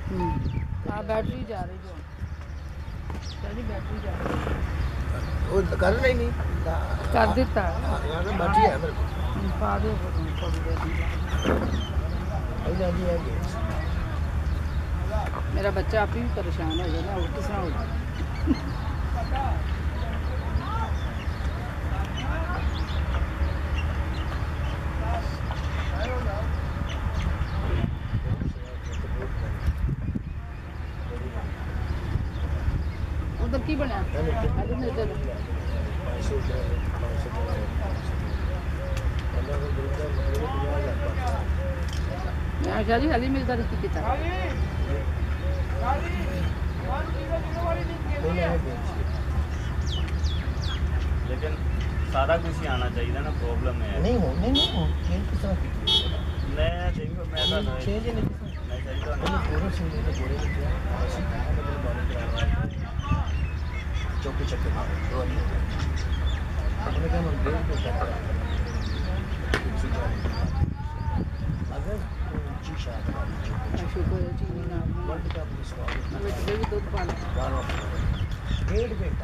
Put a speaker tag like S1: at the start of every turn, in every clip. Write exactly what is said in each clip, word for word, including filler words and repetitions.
S1: हां बैटरी जा रही जो तेरी बैटरी जा रही
S2: वो कर नहीं नहीं
S1: कर देता है
S2: यार बैटरी है मेरे को
S1: पा दे थोड़ी देर
S2: अभी है कि
S1: मेरा बच्चा आप ही परेशान हो जाए ना और किस तरह हो जाए उधर की बनया अरे नहीं इधर मैं शादी हाली मिलता रही की तरह
S3: लेकिन सारा कुछ ही आना चाहिए ना प्रॉब्लम है
S2: नहीं हो नहीं नहीं हो चेंज किस तरह की
S3: मैं देखो मैं तो
S2: चेंज नहीं
S3: मैं सही तो
S2: नहीं पूरे से ले पूरे में क्या चौके चक्के मारो दो नहीं अपने क्या मन डेढ़ को चक्कर अगर शीशा
S1: शुक्र है चीनी ना
S2: वर्ल्ड कप में स्कोर
S1: मैं बेटे भी दूध पाल
S2: डेढ़ घंटा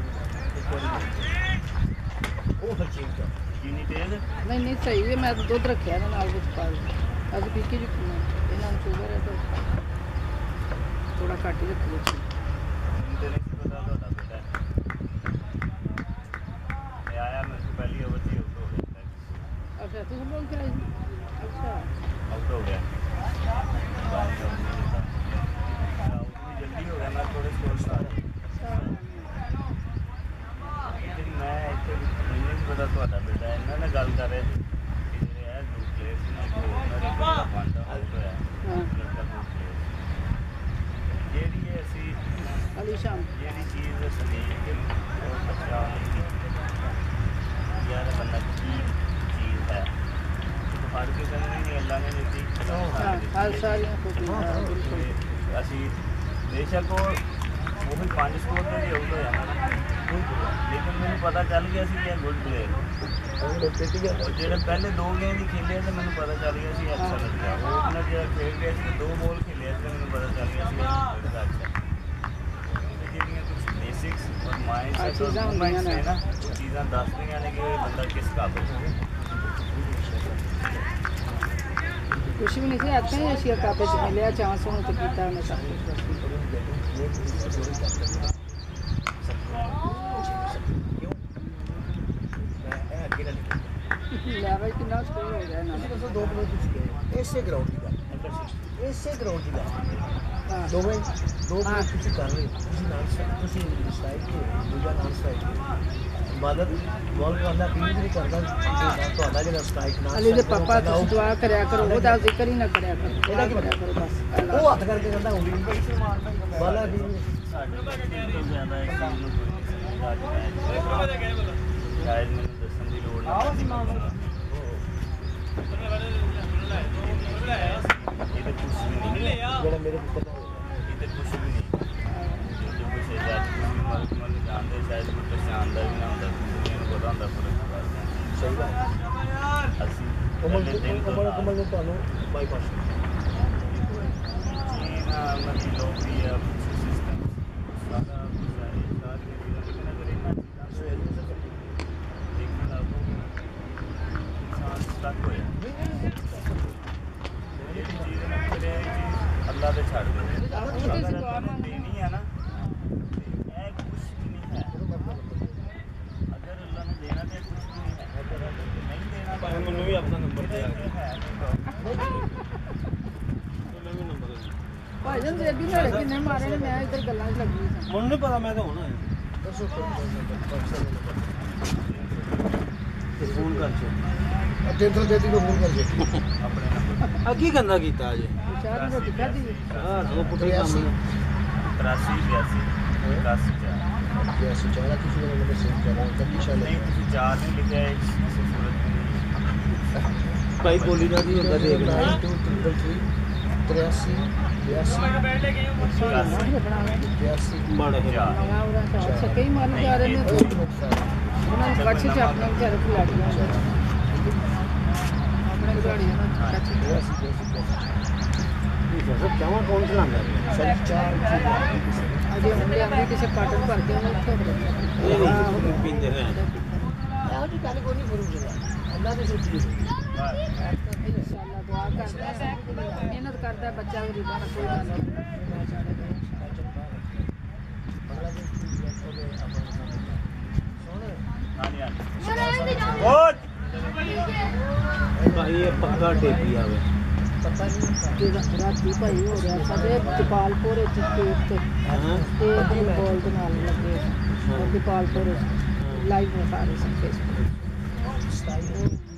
S2: वो फिर चेंज कर
S3: चीनी तेज
S1: नहीं नहीं सही है मैं तो दूध रखा ना नाल विच पा अज पी के जुटना इन्हां नूं शुगर है तो थोड़ा घट ही रखियो ची
S3: तेरे से पता होता बेटा मैं आया मैं से पहले अवधि आउट हो गया
S1: अच्छा तू बोल के आई अच्छा
S3: आउट हो गया आउट भी जल्दी हो गया मैं थोड़े स्कोर से आ गया लेकिन मैं इतने महीने से पता ਤੁਹਾਡਾ बेटा इन्होंने गल कर रहे थे कि ਜਿਹੜੇ ਹੈ ਦੋ ਪਲੇਅਰਸ ਨੇ ਇੱਕ ਉਹਨਾਂ ਦੇ ਵਾਂਡਾ ਆਊਟ ਹੋਇਆ
S1: हाँ
S3: ਲੜਕਾ ਦੋ ਪਲੇਅਰਸ ਜਿਹੜੀ ਹੈ ਅਸੀਂ
S1: अली शाम
S3: ਜਿਹੜੀ ਚੀਜ਼ ਸਦੀਕ ਕੇ ਉਹ ਬੱਚਾ ਨਹੀਂ ਕੀਤੀ ਯਾਰ ਬੰਦਾ ਕੀ ਚੀਜ਼ ਹੈ तो हर किसी ने नहीं अल्लाह ने दी
S1: हाँ हर साल यहाँ खूबी हाँ बिल्कुल
S3: ਅਸੀਂ ਬੇਸ਼ੱਕ ਉਹ ਉਹ ਵੀ ਪੰਜ ਸਕੋਰ ਤੇ ਵੀ ਆਊਟ ਹੋਇਆ ਨਾ ਲੇਕਿन ਮੈਨੂੰ ਪਤਾ ਚੱਲ ਗਿਆ ਸੀ ਕਿ ਇਹ ਗੁੱਡ ਪਲੇਅਰ ਉਹ ਜਿਹੜੇ ਪਹਿਲੇ ਦੋ ਗੇਮ ਹੀ ਖੇਲੇ ਤੇ ਮੈਨੂੰ ਪਤਾ ਚੱਲ ਗਿਆ ਸੀ ਅੱਛਾ ਲੱਗਦਾ ਉਹ ਆਪਣਾ ਜਿਹੜਾ ਖੇਡ ਗਿਆ ਸੀ ਦੋ ਬੋਲ ਖੇਲੇ ਤੇ ਮੈਨੂੰ ਪਤਾ ਚੱਲ ਗਿਆ ਸੀ ਇਹਦਾ ਅੱਛਾ ਤੇ ਜਿਹੜੀਆਂ ਕੁਝ ਬੇਸਿਕਸ ਔਰ ਮਾਈਂਡ ਸੈਟ ਔਰ ਮੂਵਮੈਂਟਸ ਨੇ ਨਾ ਉਹ ਚੀਜ਼ਾਂ ਦੱਸਦੀਆਂ ਨੇ ਕਿ ਇਹ ਬੰਦਾ ਕਿਸ ਕਾਬਿਲ ਹੈ
S1: कुछ भी नहीं थे आते हैं एशिया कप में मिले चांस होने तो कीता उन्हें सब कुछ लेवल कितना स्कोर हो गया ना
S2: दो प्लेयर कुछ गए ऐसे ग्राउंड की गल ऐसे ग्राउंड की गल दो में दो प्लेयर कुछ कर रहे किसी नाम से किसी साइड के दूसरा नाम साइड मदद बॉल को अंदर फील्ड नहीं करता तो आधा जगह स्ट्राइक ना
S1: अली दे पापा तुम दुआ करया करो वो दा जिक्र ही ना करया करो
S2: ਇਹਦਾ ਕੀ
S1: करया करो बस
S2: ਉਹ ਹੱਥ ਕਰਕੇ ਕਹਿੰਦਾ ਉਂਗਲੀ ਬਾਲਾ ਵੀ
S3: ਸਾਡੇ ਤੋਂ ਜ਼ਿਆਦਾ ਇੱਕ ਚੀਜ਼ ਨੂੰ ਕੋਈ ਸ਼ਾਇਦ ਮੈਨੂੰ ਦੱਸਣ ਦੀ ਲੋੜ ਨਹੀਂ ਇਹਦੇ ਕੁਝ ਵੀ ਨਹੀਂ
S2: ਜਿਹੜਾ ਮੇਰੇ ਪੁੱਤਰ ਦਾ
S3: ਇਹਦੇ ਕੁਝ ਵੀ ਨਹੀਂ ਜੋ ਕੁਝ ਹੈ ਜਦ ਤੁਸੀਂ ਮਰਦ ਮਰਦ ਜਾਣਦੇ ਸ਼ਾਇਦ ਕੋਈ ਪਛਾਣਦਾ ਵੀ ਨਾ ਹੁੰਦਾ ਦੁਨੀਆ ਨੂੰ ਪਤਾ ਹੁੰਦਾ ਫਰਕ
S2: ਸਹੀ ਗੱਲ
S3: ਅਸੀਂ
S2: ਕਮਲ
S3: ਪਹਿਲੇ ਦਿਨ ਤੋਂ
S2: ਕਮਲ ਕਮਲ ਨੂੰ ਤੁਹਾਨੂੰ ਬਾਈਪਾਸ
S3: ਜੀ ਨਾ ਮਤਲਬ ਲੋਕੀ ਆ ਸਿਸਟਮ ਸਾਰਾ ਕੁਝ ਹੈ ਸਾਰੇ ਲੇਕਿਨ ਅਗਰ ਇਹਨਾਂ ਚੀਜ਼ਾਂ ਨੂੰ ਦੇਖਣ ਲੱਗੋ ਇਨਸਾਨ ਸਟਕ ਹੋਇਆ ਜਿਹੜੀ ਚੀਜ਼ ਨਾ ਕਰੇ ਅੱਲਾ ਦੇ ਛੱਡ ਦੇ ਅਗਰ ਅੱਲਾ ਨੇ ਦੇਣੀ ਹੈ ਨਾ ਇਹ ਕੁਝ ਵੀ ਨਹੀਂ ਹੈ ਅਗਰ ਅੱਲਾ ਨੇ ਦੇਣਾ ਤੇ ਕੁਝ ਵੀ ਨਹੀਂ ਹੈ ਅਗਰ ਨਹੀਂ ਦੇਣਾ ਤਾਂ ਮੈਨੂੰ ਵੀ ਆਪਣਾ ਨੰਬਰ ਦੇ
S1: भाईजान दे भी लड़े किन्ने मारे ने मैं इधर गल्लां च लगी सी
S4: ਮੈਨੂੰ ਨਹੀਂ ਪਤਾ ਮੈਂ ਤਾਂ ਹੁਣ ਆਇਆ
S2: ਦੱਸੋ
S4: ਤੇ ਫੋਨ ਕਰ ਚੋ
S2: ਤਿੰਨ ਸੌ ਤੇਤੀ ਨੂੰ ਫੋਨ ਕਰ ਜੇ
S3: ਆਪਣੇ ਨੰਬਰ
S4: ਆ ਕੀ ਗੰਦਾ ਕੀਤਾ ਅਜੇ
S1: चार रोटी खाधी
S4: ਹਾਂ ਦੋ ਪੁੱਤਰ ਕੰਮ ਨੇ
S3: ਤਰਾਸੀ ਬਿਆਸੀ ਇਕਾਸੀ ਚਾਰ
S2: ਜੈਸੇ ਚਾਹਲਾ ਕਿਸੇ ਨੇ ਮੈਨੂੰ ਸੇਵ ਕਰ ਰਹਾ ਕਦੀ ਸ਼ਾਇਦ
S3: ਨਹੀਂ ਤੁਸੀਂ ਚਾਰ ਨਹੀਂ ਲਿਖਿਆ ਹੈ ਕਿਸੇ ਸੂਰਤ में
S4: ਭਾਈ ਬੋਲੀ ਦਾ ਨਹੀਂ ਹੁੰਦਾ ਦੇਖ ਲੈ
S2: नाइन टू ट्रिपल थ्री तिरासी बयासी बयासी
S4: ਬੜਾ ਹੈ
S1: नवा उरा सा अच्छा कई मार जा रहे ने तो उन्होंने कच्छ च अपने बेचारे खिलाड़ियों ने अपने खिलाड़ियों ने कच्छ
S2: बयासी बयासी
S4: सब चावा कौन चलाता है
S2: सर चार
S1: ਅਜੇ ਹੁਣ ਲਿਆਂਦੀ ਕਿਸੇ ਕਾਟਨ ਭਰ ਕੇ ਉਹਨੂੰ ਉੱਥੇ ਰੱਖਿਆ।
S4: ये नहीं पीते हैं
S2: ਇਹੋ ਜਿਹੀ ਗੱਲ ਕੋਈ ਨਹੀਂ ਫਰੂਕ ਜਗਾ ਅੱਲਾ ਦੇ ਸੋਚੀ
S1: ਇਨਸ਼ਾਅੱਲਾ ਦੁਆ ਕਰਦਾ ਹੈ, ਮਿਹਨਤ ਕਰਦਾ ਹੈ ਬੱਚਾ ਗਰੀਬਾਂ ਦਾ ਕੋਈ ਗੱਲ ਨਹੀਂ।
S4: भाई ये पक्का टेपी आवे
S2: ਪਤਾ ਨਹੀਂ
S1: ਕਿ ਰਾਤੀ ਭਾਈ ਹੋ ਗਿਆ ਸਾਡੇ ਜਪਾਲਪੁਰ ਵਿੱਚ ਸਟੇਟ ਤੇ
S4: हाँ
S1: ਤੇ ਦੀ ਬੋਲ ਦੇ ਨਾਲ ਲੱਗੇ ਜਪਾਲਪੁਰ ਲਾਈਵ ਹੋ ਸਾਰੇ ਸਭ ਫੇਸਬੁੱਕ
S2: ਸਤਾਈ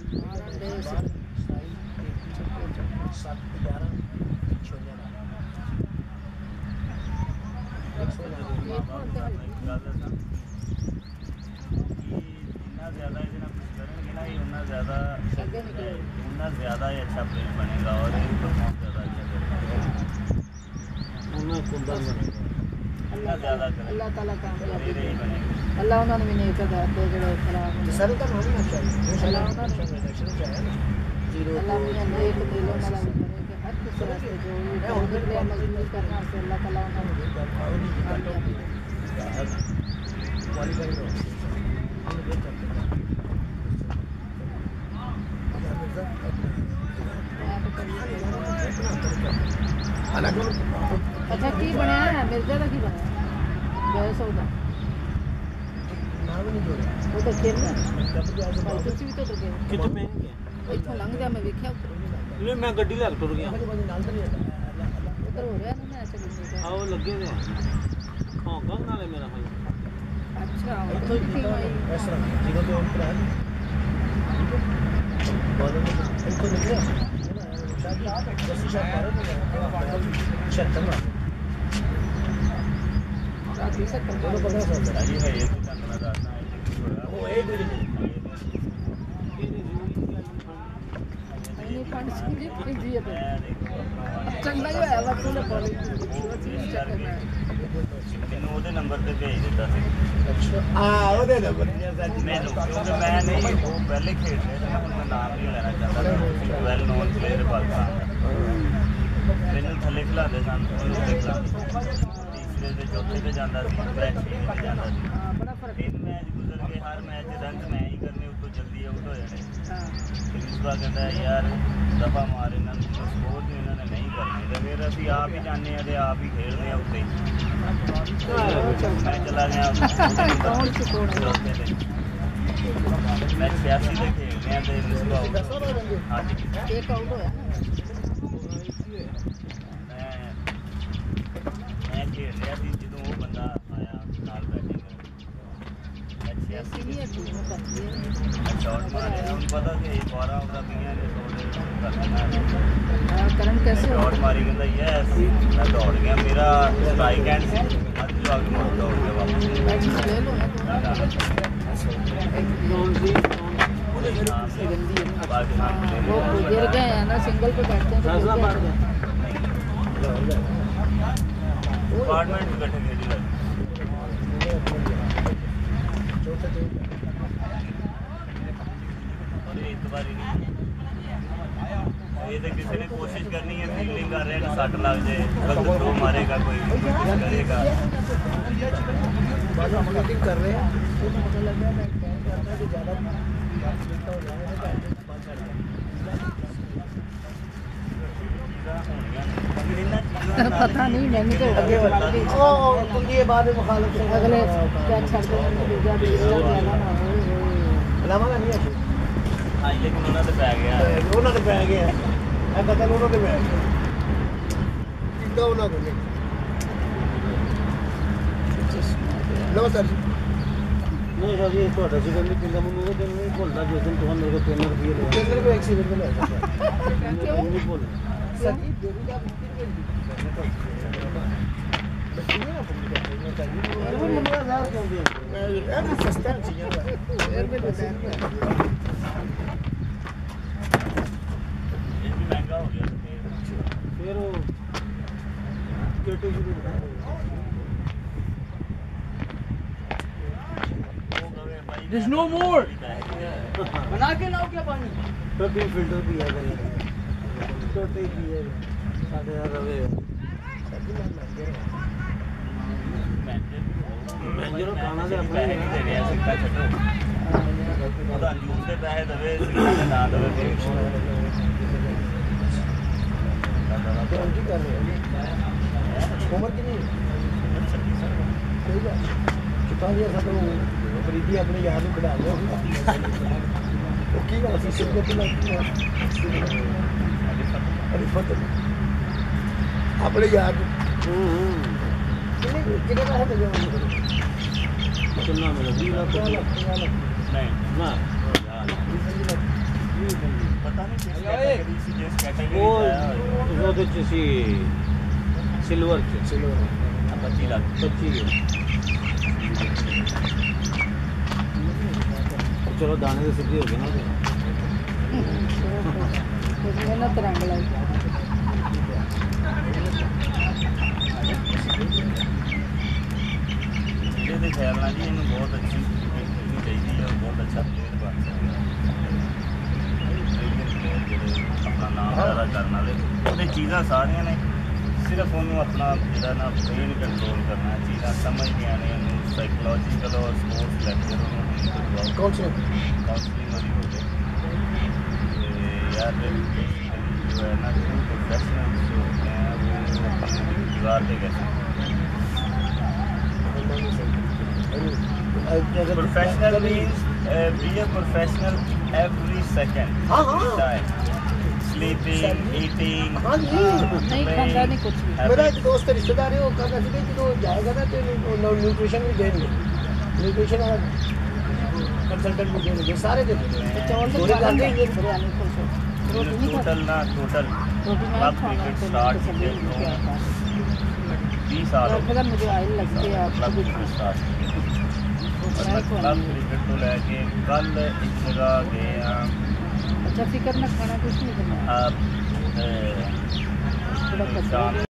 S2: ਸੱਤ ਗਿਆਰਾਂ ਛੋਲਿਆਂ ਨਾਲ
S3: जितना ज़्यादा इतना कुछ करेंगे ना ये उतना ज़्यादा उतना ज़्यादा ही अच्छा प्लेयर बनेगा और ये परफॉर्म ज़्यादा अच्छा करेगा
S4: उन्हें कुंडल में
S3: उतना ज़्यादा करेगा
S1: ਅੱਲਾਹ ਤਾਲਾ ਕਾਮਯਾਬੀ
S3: मेरे ही बनेगा
S1: ਅੱਲਾਹ ਉਹਨਾਂ ਨੂੰ ਵੀ ਨੇਕ ਹਦਾਇਤ ਦੇ ਜਿਹੜੇ ਖਰਾਬ ਨੇ
S2: ਸਰ ਤਾਂ ਹੋਣੀ ਨਾ ਚਾਹੀਏ ਅੱਲਾ ਉਹਨਾਂ ਨੂੰ ਇਲੈਕਸ਼ਨ ਚ ਆਇਆ ਨਾ ਜ਼ੀਰੋ
S1: ਅੱਲਾਹ ਵੀ ਨੇਕ ਦਿਲੋਂ ਨਾਲ ਵੀ ਕਰੇ ਕਿ ਹਰ ਕਿਸੇ ਵਾਸਤੇ ਜੋ ਵੀ ਉਹਦੇ ਲਈ ਮਜ਼ਦੂਰੀ ਕਰਨਾ ਸੇ ਅੱਲਾਹ ਤਾਲਾ ਉਹਨਾਂ ਨੂੰ ਕਾਮਯਾਬੀ ਦੇ।
S2: ਕੁਆਲੀਫਾਈ ਹੋ
S1: ਅੱਛਾ ਕੀ ਬਣਿਆ ਹੈ ਮਿਰਜ਼ਾ ਦਾ ਕੀ ਬਣਿਆ ਗਏ ਸੌਦਾ
S2: ਨਾਮ ਨਹੀਂ ਜੋੜਿਆ
S1: ਉਹ ਤਾਂ ਖੇਡਣਾ
S2: ਜਦ ਵੀ ਆਜੋ
S1: ਭਾਈ ਤੁਸੀਂ ਵੀ ਤਾਂ ਗਏ
S4: कितने में गया
S1: ਇੱਥੋਂ ਲੰਘਦਿਆਂ ਮੈਂ ਵੇਖਿਆ ਉੱਧਰ
S4: ले मैं गड्डी लग टुर गया
S2: ਬਾਜੀ ਨਾਲ ਤਾਂ ਨਹੀਂ ਆਉਂਦਾ
S1: ਉੱਧਰ ਹੋ ਰਿਹਾ ਨਾ ਮੈਚ ਵੀ
S4: आओ लगे थे हां कौन नाले मेरा भाई
S1: ਅੱਛਾ ਉੱਥੋਂ ਹੀ ਟੀਮ ਆਈ
S2: ਇਸ ਤਰ੍ਹਾਂ ਜਿਹਨਾਂ ਦੇ ਉੱਪਰ ਹੈ ਬਾਦੋਂ ਇੱਥੋਂ ਨਿਕਲਿਆ ਸ਼ਾਇਦ ਜੱਸੀ ਸ਼ਾਇਦ ਮਾਰੇ ਨੇ ਛੱਤਰ ਨਾ
S1: ਰਾਤੀ ਸੱਤਰ
S2: ਉਹਨੂੰ ਪਤਾ ਸਕਦਾ
S3: ये है ये तो करना चाहता है
S2: ਉਹ ਇਹ ਵੀ ਨਹੀਂ
S1: ਨਹੀਂ ਪੰਜ ਸੀ ਪੈਂਦੀ ਹੈ
S3: मैं देखो
S1: ਚੰਗਾ ਹੀ ਹੋਇਆ ਵਾ ਤੂੰ ਬੋਲੀ
S3: ਮੈਨੂੰ ਉਹਦੇ ਨੰਬਰ ਤੇ ਭੇਜ ਦਿੱਤਾ ਸੀ
S2: ਅੱਛਾ ਆ ਉਹਦੇ ਨੰਬਰ ਤੇ ਸੱਚ
S3: ਮੈਨੂੰ ਕਿਉਂਕਿ ਮੈਂ ਨਹੀਂ ਉਹ ਪਹਿਲੇ ਖੇਡ ਰਿਹਾ ਸੀ ਨਾ ਹੁਣ ਮੈਂ ਨਾਮ ਨਹੀਂ ਲੈਣਾ ਚਾਹੁੰਦਾ ਵੈਲ ਨੋਨ ਪਲੇਅਰ ਪਾਕਿਸਤਾਨ ਦਾ ਮੈਨੂੰ ਥੱਲੇ ਖਿਲਾਉਂਦੇ ਸਨ ਉਹਨੂੰ ਉੱਤੇ ਖਿਲਾਉਂਦੇ ਤੀਸਰੇ ਤੇ ਚੌਥੇ ਤੇ ਜਾਂਦਾ ਸੀ ਮੈਂ ਛੇਵੇਂ ਤੇ ਜਾਂਦਾ ਸੀ
S1: ਹਾਂ ਬੜਾ ਫਰਕ
S3: ਤਿੰਨ ਮੈਚ ਗੁਜ਼ਰ ਗਏ ਹਰ ਮੈਚ ਦੇ ਰੰਗ ਮੈਂ ਹੀ ਕਰਨੇ ਉੱਤੋਂ ਜਲਦੀ ਆਊਟ ਹੋ ਜਾਣੇ
S1: ਹਾਂ
S3: ਤੇ ਇਸ ਵਾਰ ਕਹਿੰਦਾ ਯਾਰ ਦਫਾ ਮਾਰ ਇਹਨਾਂ ਨੂੰ ਸਪੋਰਟ ਨਹੀਂ ਇਹਨਾਂ ਨੇ ਨਹੀਂ ਕਰਨੀ ਤੇ ਫਿਰ ਅਸੀਂ ਆਪ ਹੀ ਜਾਂਦੇ ਆ ਤੇ ਆਪ ਹੀ ਖੇਡਦੇ ਆ ਉੱਤੇ ਮੈਂ ਚਲਾ ਗਿਆ
S1: ਕੌਣ ਸੀ ਕੋਣ
S3: ਚੌਥੇ ਤੇ ਮੈਂ ਛਿਆਸੀ ਦੇ ਖੇਡਦੇ ਆ ਤੇ ਮਿਸਬਾ ਹਾਂਜੀ
S1: ਇੱਕ ਆਊਟ ਹੋਇਆ ਨਾ
S3: ਮੈਂ ਮੈਂ ਖੇਡ ਰਿਹਾ ਸੀ ਜਦੋਂ ਉਹ ਬੰਦਾ ਆਇਆ ਨਾਲ ਬੈਟਿੰਗ ਮੈਂ ਛਿਆਸੀ
S1: ਸੀਨੀਅਰ
S3: ਦੇ
S1: ਟੀਮ ਕਰਦੀ ਹੈ
S3: ਸ਼ਾਟ ਮਾਰਿਆ ਉਹਨੂੰ ਪਤਾ ਕਿ ਬਾਰਾਂ ਉਹਦਾ ਪਈਆਂ ਨੇ ਸੋਡੇ ਕਰਨਾ
S1: ਹਾਂ ਕਰਨ ਕੈਸੇ
S3: ਸ਼ਾਟ ਮਾਰੀ ਕਹਿੰਦਾ ਯੈਸ ਮੈਂ ਦੌੜ ਗਿਆ ਮੇਰਾ ਸਟ੍ਰਾਈਕ ਐਂਡ ਸੀ ਅੱਜ ਜੋ ਆਗੇ ਮੁੜ ਦੌੜ ਗਿਆ ਵਾਪਸ
S1: ਬੈਟਿੰਗ ਲੈ ਲੋ ਨਾ
S4: कौन सी
S3: पाकिस्तान
S1: वो गिर गए हैं ना सिंगल पे बैठते हैं तो
S4: फैसला
S1: गिर
S4: पाड़
S1: गए
S4: गया
S3: डिपार्टमेंट इकट्ठे खेली लग
S2: ਚੌਥੇ ਤੇ
S3: और एक बार ही नहीं ये तो किसी ने कोशिश करनी है फील्डिंग कर रहे हैं सट लग जाए गलत थ्रो मारेगा कोई कुछ करेगा
S2: ਬਾਦੋਂ ਮੀਟਿੰग ਕਰ ਰਹੇ ਆ ਉਹਨੂੰ ਪਤਾ ਲੱਗਾ ਮੈਂ ਕਹਿ ਕਰਦਾ ਕਿ ਜ਼ਿਆਦਾ ਮਿੰਟ ਹੋ ਜਾਣੇ ਨੇ ਤਾਂ ਬਾਅਦ ਛੱਡ
S1: पता नहीं मैंने तो
S2: ਅੱਗੇ
S1: अगले
S2: ਵਧਾ ਉਹ ਤੁੰਦੀ ਬਾਅਦ ਮੁਖਾਲਫ
S1: अगले क्या छड़ दे दूसरा दूसरा ज्यादा ना हो
S2: ਲਾਵਾਂਗਾ ਨਹੀਂ ਅਸੀਂ
S3: हाँ लेकिन उन्होंने तो पै गया
S2: ਉਹਨਾਂ ਦੇ ਪੈ ਗਏ ਆ ਇਹ ਕਤਲ ਉਹਨਾਂ ਦੇ ਪੈ ਗਿਆ ਕਿੰਦਾ ਉਹਨਾਂ ਕੋਲ ਲੋ ਸਰ ਜੀ
S4: नहीं सर ये तो हटा चिकन भी पिंगा मुंह को दिन नहीं बोलता जिस दिन तुम मेरे को तीन रुपये ले
S2: ਕੇਂਦਰ ਕੋ ਐਕਸੀਡੈਂਟ में लगा
S4: नहीं बोल
S2: सर जी देवी का मुश्किल के बच्ची ना
S4: वो मुंडा यार क्यों दे
S2: मैं यार सस्ता चीज है एयर में बता
S3: ये भी महंगा हो गया
S4: फिर वो केटी शुरू
S3: There's no more.
S1: बना के लाओ क्या पानी
S4: तो भी फिल्टर भी है करें तो तो ही है ਸਾਡੇ ਯਾਰ ਰਵੇ ਮੈਨੇਜਰ ਖਾਣਾ ਦੇ ਆਪਣੇ
S3: ਪੈਸੇ ਨਹੀਂ ਦੇਣੇ ਆ ਸਿੱਕਾ ਛੱਡੋ ਉਹਦਾ ਜੂਸ ਦੇ ਪੈਸੇ ਦੇਵੇ ਸਿੱਕਾ ਦੇ ਨਾ ਦੇਵੇ ਫਿਰ
S2: ਕੀ ਕਰ ਰਹੇ ਹੋ ਉਮਰ ਕਿੰਨੀ ਹੈ ਸਹੀ ਗੱਲ ਚੁਕਾ ਲਿਆ ਸਭ ਨੂੰ ਫਰੀਦੀ ਆਪਣੇ ਯਾਰ ਨੂੰ ਖੜਾ ਲਿਆ ਉਹ ਕੀ ਗੱਲ ਸੀ ਸਿੱਧੇ ਤੇ ਲੱਗ ਅਰੇ ਫਤ ਆਪਣੇ ਯਾਰ ਨੂੰ ਕਿੰਨੇ ਕਿੰਨੇ ਪੈਸੇ ਮਿਲੇ ਉਹਨੂੰ
S4: ਕਿੰਨਾ ਮਿਲਿਆ ਵੀਹ ਲੱਖ
S2: ਪੰਜਾਹ ਲੱਖ ਪੰਜਾਹ ਲੱਖ
S3: ਨਹੀਂ
S4: ਨਾ
S3: ਪਤਾ ਨਹੀਂ ਕਿਸ ਕੈਟਾਗਰੀ ਸੀ ਜਿਸ ਕੈਟਾਗਰੀ
S4: ਉਹ
S3: ਆਇਆ ਹੋਇਆ
S4: ਉਹਦੇ ਚ ਸੀ ਸਿਲਵਰ ਚ
S2: ਚਲੋ
S3: ਪੱਚੀ ਲੱਖ
S4: ਪੱਚੀ ਕੇ ਚਲੋ ਦਾਣੇ ਦੇ ਸਿੱਧੇ ਹੋ ਗਏ ਨਾ
S1: कुछ मेहनत रंग लाई
S3: ਇਹਦੇ ਖਿਆਲ ਨਾਲ ਜੀ ਇਹਨੂੰ ਬਹੁਤ ਅੱਛੀ ਟ੍ਰੇਨਿੰਗ ਚਾਹੀਦੀ ਹੈ ਬਹੁਤ ਅੱਛਾ ਪਲੇਅਰ ਬਣ ਸਕਦਾ ਜਿਹੜੇ ਆਪਣਾ ਨਾਮ ਪੈਦਾ ਕਰਨ ਵਾਲੇ ਉਹਦੇ ਚੀਜ਼ਾਂ ਸਾਰੀਆਂ ਨੇ ਸਿਰਫ ਉਹਨੂੰ ਆਪਣਾ ਜਿਹੜਾ ਨਾ ਬ੍ਰੇਨ ਕੰਟਰੋਲ ਕਰਨਾ ਚੀਜ਼ਾਂ ਸਮਝਦੀਆਂ ਨੇ ਉਹਨੂੰ ਸਾਈਕੋਲੋਜੀਕਲ ਔਰ ਸਪੋਰਟਸ ਲੈਕਚਰ ਉਹਨੂੰ ਕਰਵਾਓ
S2: ਕੌਣ ਸੇ
S3: ਕਾਉਂਸਲਿੰਗ ਉਹਦੀ ਹੋ ਜਾਏ ਤੇ यार जो है ना प्रोफेशनल जो होते हैं वो अपनी गुजार के कैसे professional means be a professional every second
S2: हाँ, हाँ।
S3: स्लीपिंग ईटिंग
S2: हाँ जी
S1: नहीं खाता नहीं कुछ भी
S2: मेरा एक दोस्त रिश्तेदार है वो कहता था कि जो जाएगा ना तो न्यूट्रिशन भी देंगे न्यूट्रिशन कंसल्टेंट भी देंगे सारे देंगे
S1: चावल तो
S2: पूरे
S1: खा
S2: करके
S1: लेंगे बिरयानी खुश हो रोटी नहीं खाते
S3: टोटल ना टोटल
S1: रोटी नहीं
S3: क्लब
S1: खाना
S3: क्रिकेट
S1: तो
S3: स्टार्ट
S1: सब
S3: किए
S1: क्या था
S3: बीस साल हो
S1: फिर मुझे आयल लगती है
S3: क्लब
S1: आपको भी
S3: क्रिकेट स्टार्ट क्लब क्रिकेट को लेके कल एक जगह गए हैं
S1: अच्छा फिक्र ना खाना कुछ नहीं करना
S3: आप
S1: थोड़ा
S3: शाम